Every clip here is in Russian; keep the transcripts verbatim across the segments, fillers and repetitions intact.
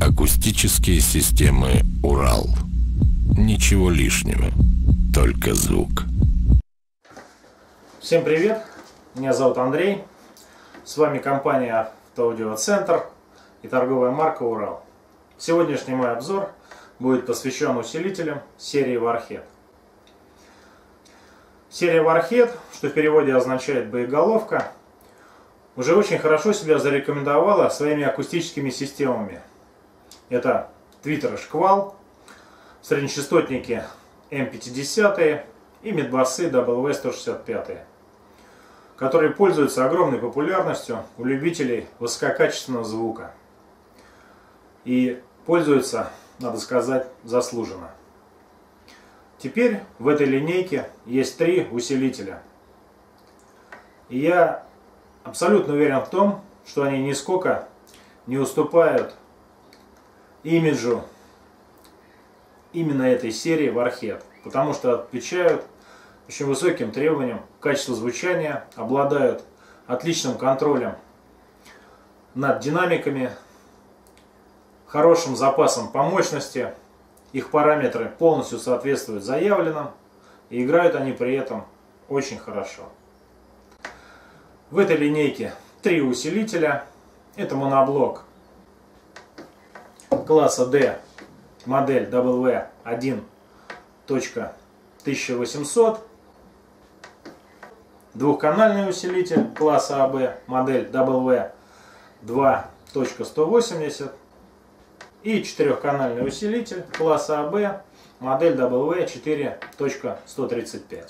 Акустические системы «Урал». Ничего лишнего, только звук. Всем привет! Меня зовут Андрей. С вами компания Автоаудиоцентр и торговая марка «Урал». Сегодняшний мой обзор будет посвящен усилителям серии Warhead. Серия Warhead, что в переводе означает боеголовка, уже очень хорошо себя зарекомендовала своими акустическими системами. Это твиттер «Шквал», среднечастотники эм пятьдесят и мидбасы дабл ю сто шестьдесят пять, которые пользуются огромной популярностью у любителей высококачественного звука. И пользуются, надо сказать, заслуженно. Теперь в этой линейке есть три усилителя. И я абсолютно уверен в том, что они нисколько не уступают имиджу именно этой серии Warhead, потому что отвечают очень высоким требованиям к качеству звучания, обладают отличным контролем над динамиками, хорошим запасом по мощности, их параметры полностью соответствуют заявленным, и играют они при этом очень хорошо. В этой линейке три усилителя. Это моноблок класса D, модель дабл ю один тысяча восемьсот, двухканальный усилитель класса эй би, модель дабл ю два сто восемьдесят и четырехканальный усилитель класса эй би, модель дабл ю четыре сто тридцать пять.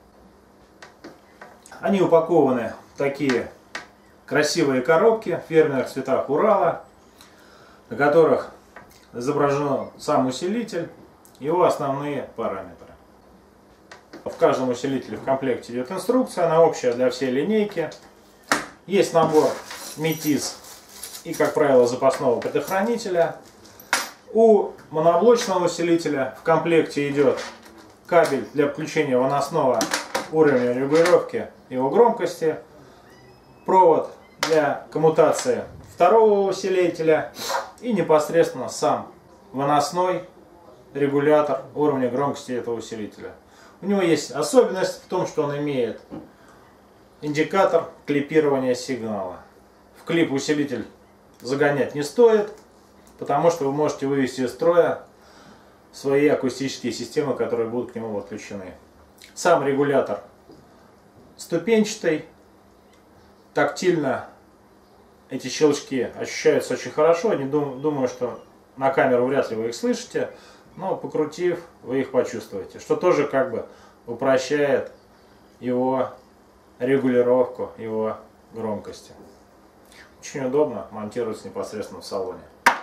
Они упакованы в такие красивые коробки в фирменных цветах Урала, на которых изображен сам усилитель, его основные параметры. В каждом усилителе в комплекте идет инструкция, она общая для всей линейки. Есть набор метиз и, как правило, запасного предохранителя. У моноблочного усилителя в комплекте идет кабель для включения выносного уровня регулировки его громкости, провод для коммутации второго усилителя и непосредственно сам выносной регулятор уровня громкости этого усилителя. У него есть особенность в том, что он имеет индикатор клипирования сигнала. В клип усилитель загонять не стоит, потому что вы можете вывести из строя свои акустические системы, которые будут к нему подключены. Сам регулятор ступенчатый, тактильно эти щелчки ощущаются очень хорошо. Не дум, думаю, что на камеру вряд ли вы их слышите, но покрутив, вы их почувствуете, что тоже как бы упрощает его регулировку, его громкости. Очень удобно монтировать непосредственно в салоне.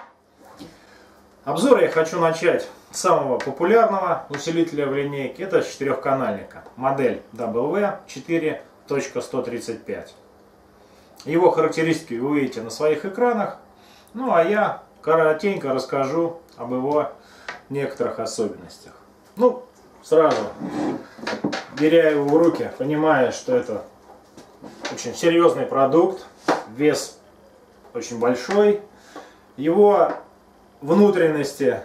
Обзор я хочу начать с самого популярного усилителя в линейке. Это четырехканальника, модель дабл ю четыре сто тридцать пять. Его характеристики вы увидите на своих экранах. Ну а я коротенько расскажу об его некоторых особенностях. Ну, сразу, беря его в руки, понимая, что это очень серьезный продукт, вес очень большой, его внутренности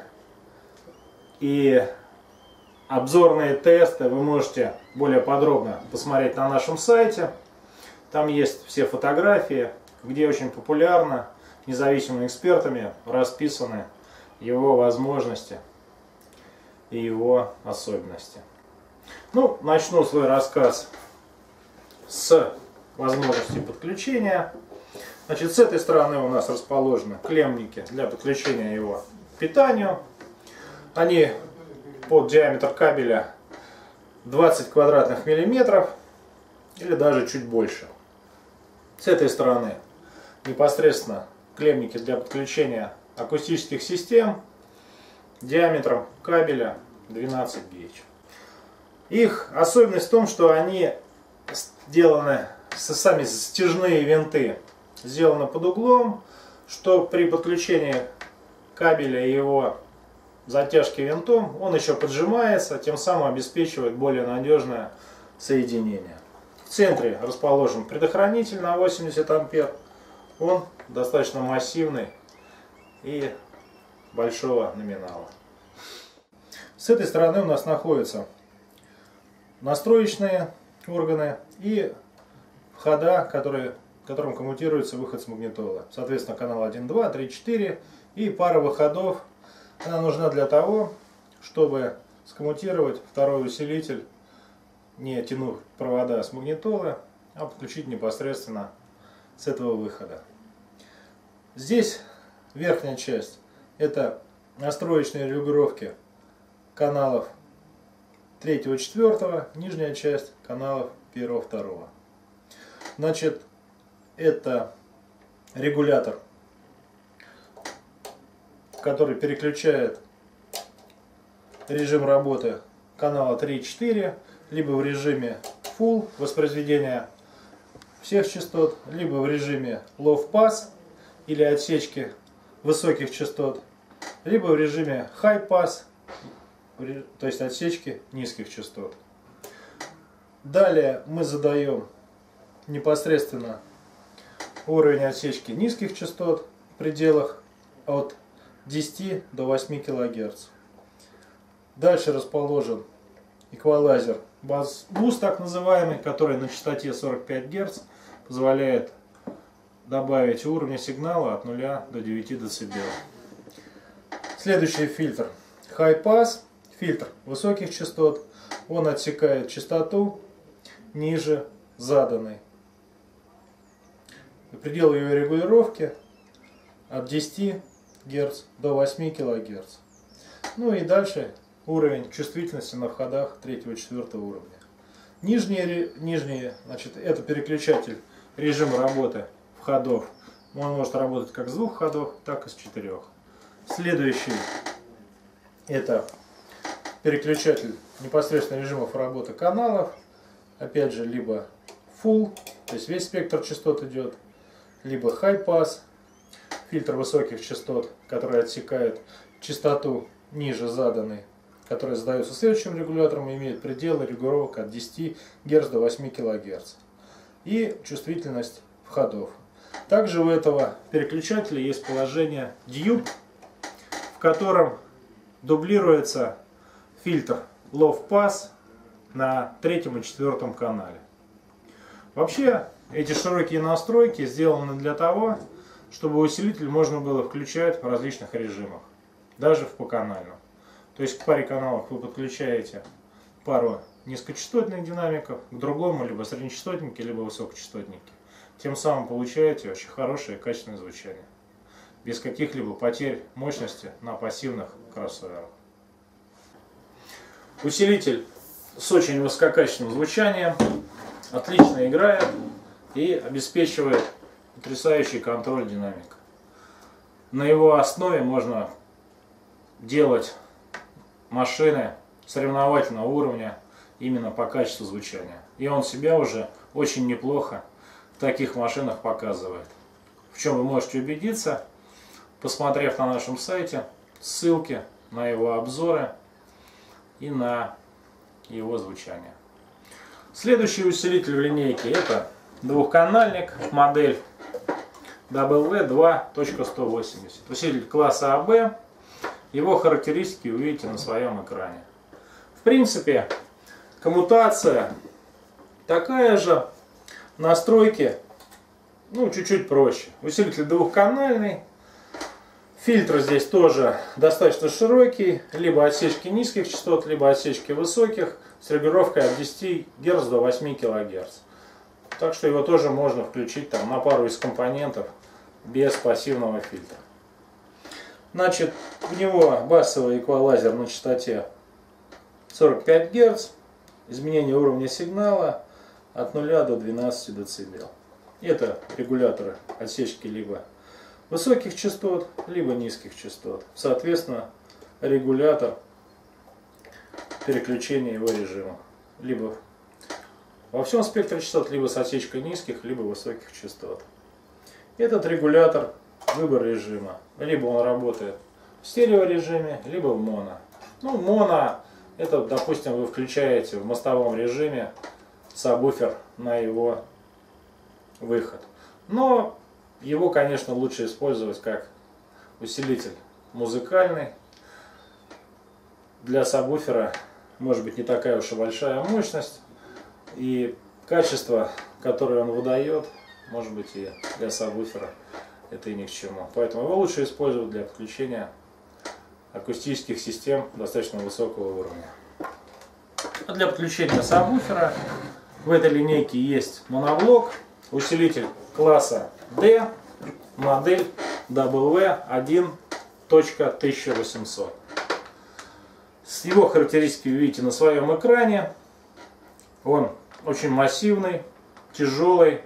и обзорные тесты вы можете более подробно посмотреть на нашем сайте. Там есть все фотографии, где очень популярно независимыми экспертами расписаны его возможности и его особенности. Ну, начну свой рассказ с возможности подключения. Значит, с этой стороны у нас расположены клеммники для подключения его к питанию. Они под диаметр кабеля двадцать квадратных миллиметров или даже чуть больше. С этой стороны непосредственно клеммники для подключения акустических систем диаметром кабеля двенадцать гейдж. Их особенность в том, что они сделаны, сами стяжные винты сделаны под углом, что при подключении кабеля и его затяжки винтом он еще поджимается, тем самым обеспечивает более надежное соединение. В центре расположен предохранитель на восемьдесят ампер. Он достаточно массивный и большого номинала. С этой стороны у нас находятся настроечные органы и входа, которые, которым коммутируется выход с магнитолы. Соответственно, канал один, два, три, четыре и пара выходов. Она нужна для того, чтобы скоммутировать второй усилитель, не тянув провода с магнитолы, а подключить непосредственно с этого выхода. Здесь верхняя часть — это настроечные регулировки каналов третьего, четвертого, нижняя часть каналов первого, второго. Значит, это регулятор, который переключает режим работы канала три и четыре либо в режиме Full воспроизведения всех частот, либо в режиме Low Pass или отсечки высоких частот, либо в режиме High Pass, то есть отсечки низких частот. Далее мы задаем непосредственно уровень отсечки низких частот в пределах от десяти до восьми килогерц. Дальше расположен эквалайзер Bass Boost, так называемый, который на частоте сорок пять герц позволяет добавить уровня сигнала от нуля до девяти дБ. Следующий фильтр High Pass, фильтр высоких частот. Он отсекает частоту ниже заданной. Предел ее регулировки от десяти герц до восьми килогерц. Ну и дальше уровень чувствительности на входах третьего, четвертого уровня. Нижние, нижние, значит, это переключатель режима работы входов. Он может работать как с двух ходов, так и с четырех. Следующий — это переключатель непосредственно режимов работы каналов. Опять же, либо Full, то есть весь спектр частот идет, либо High Pass, фильтр высоких частот, который отсекает частоту ниже заданной, которая задается следующим регулятором и имеет пределы регулировок от десяти герц до восьми килогерц. И чувствительность входов. Также у этого переключателя есть положение Dupe, в котором дублируется фильтр Low Pass на третьем и четвертом канале. Вообще, эти широкие настройки сделаны для того, чтобы усилитель можно было включать в различных режимах, даже в поканальном. То есть к паре каналов вы подключаете пару низкочастотных динамиков, к другому либо среднечастотники, либо высокочастотники. Тем самым получаете очень хорошее и качественное звучание, без каких-либо потерь мощности на пассивных кроссоверах. Усилитель с очень высококачественным звучанием отлично играет и обеспечивает потрясающий контроль динамика. На его основе можно делать машины соревновательного уровня именно по качеству звучания. И он себя уже очень неплохо в таких машинах показывает. В чем вы можете убедиться, посмотрев на нашем сайте ссылки на его обзоры и на его звучание. Следующий усилитель в линейке — это двухканальник, модель дабл ю два точка сто восемьдесят. Усилитель класса а бэ. Его характеристики вы увидите на своем экране. В принципе, коммутация такая же, настройки ну чуть-чуть проще. Усилитель двухканальный, фильтр здесь тоже достаточно широкий, либо отсечки низких частот, либо отсечки высоких, с регулировкой от десяти герц до восьми килогерц. Так что его тоже можно включить там на пару из компонентов без пассивного фильтра. Значит, у него басовый эквалайзер на частоте сорок пять герц, изменение уровня сигнала от нуля до двенадцати дБ. Это регуляторы отсечки либо высоких частот, либо низких частот. Соответственно, регулятор переключения его режима. Либо во всем спектре частот, либо с отсечкой низких, либо высоких частот. Этот регулятор — выбор режима. Либо он работает в стереорежиме, либо в моно. Ну, моно — это, допустим, вы включаете в мостовом режиме сабвуфер на его выход. Но его, конечно, лучше использовать как усилитель музыкальный. Для сабвуфера может быть не такая уж и большая мощность. И качество, которое он выдает, может быть и для сабвуфера это и ни к чему. Поэтому его лучше использовать для подключения акустических систем достаточно высокого уровня. А для подключения сабвуфера в этой линейке есть моноблок, усилитель класса D, модель дабл ю один тысяча восемьсот. С его характеристиками вы видите на своем экране. Он очень массивный, тяжелый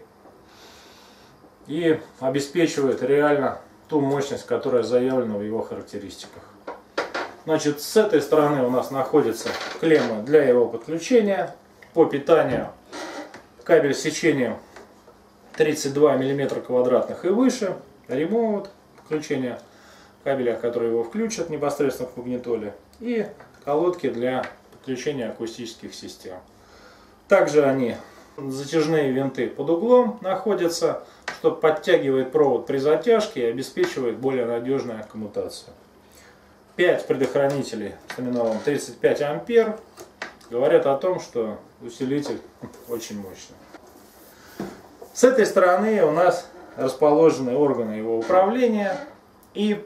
и обеспечивает реально ту мощность, которая заявлена в его характеристиках. Значит, с этой стороны у нас находится клемма для его подключения. По питанию кабель с сечением тридцать два миллиметра квадратных и выше. Ремоут подключения кабеля, который его включат непосредственно в магнитоле. И колодки для подключения акустических систем. Также они, затяжные винты под углом находятся, что подтягивает провод при затяжке и обеспечивает более надежную коммутацию. пять предохранителей с номиналом тридцать пять ампер говорят о том, что усилитель очень мощный. С этой стороны у нас расположены органы его управления и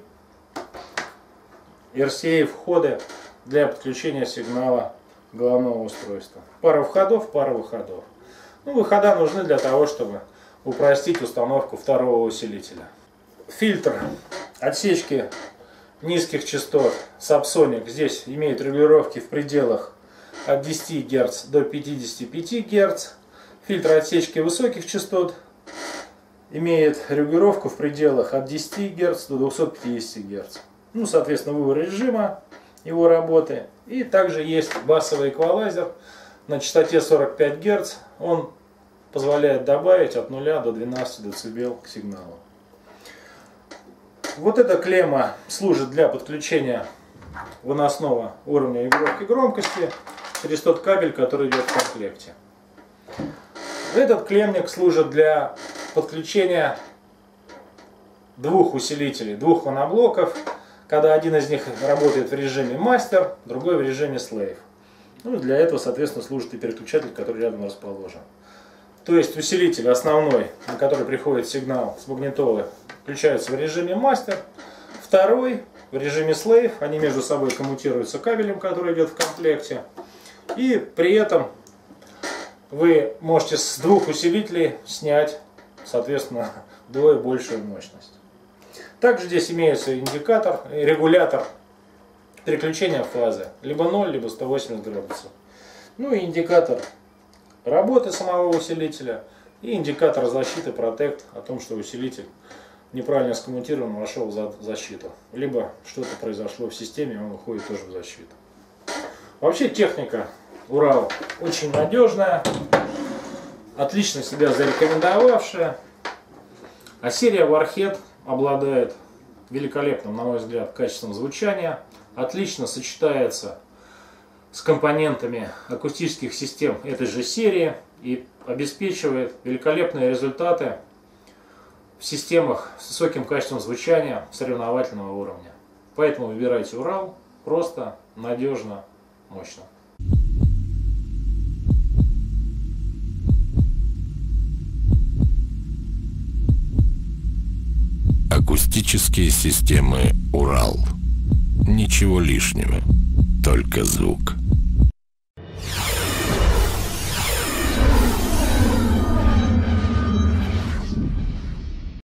эр си эй входы для подключения сигнала головного устройства. Пара входов, пара выходов. Ну, выхода нужны для того, чтобы упростить установку второго усилителя. Фильтр отсечки низких частот Subsonic здесь имеет регулировки в пределах от десяти герц до пятидесяти пяти герц. Фильтр отсечки высоких частот имеет регулировку в пределах от десяти герц до двухсот пятидесяти герц. Ну, соответственно, выбор режима его работы. И также есть басовый эквалайзер на частоте сорок пять герц. Он позволяет добавить от нуля до двенадцати децибел к сигналу. Вот эта клемма служит для подключения выносного уровня регулировки громкости через тот кабель, который идет в комплекте. Этот клеммник служит для подключения двух усилителей, двух моноблоков, когда один из них работает в режиме мастер, другой в режиме slave. Ну и для этого, соответственно, служит и переключатель, который рядом расположен. То есть усилитель основной, на который приходит сигнал с магнитолы, включается в режиме мастер. Второй в режиме slave, они между собой коммутируются кабелем, который идет в комплекте. И при этом вы можете с двух усилителей снять, соответственно, вдвое большую мощность. Также здесь имеется индикатор, регулятор переключения фазы. Либо ноль, либо сто восемьдесят градусов. Ну и индикатор работы самого усилителя. И индикатор защиты Protect о том, что усилитель неправильно скоммутирован, вошел в защиту. Либо что-то произошло в системе, он уходит тоже в защиту. Вообще техника Урал очень надежная, отлично себя зарекомендовавшая. А серия Warhead обладает великолепным, на мой взгляд, качеством звучания, отлично сочетается с компонентами акустических систем этой же серии и обеспечивает великолепные результаты в системах с высоким качеством звучания соревновательного уровня. Поэтому выбирайте Урал, просто, надежно, мощно. Акустические системы Урал. Ничего лишнего, только звук.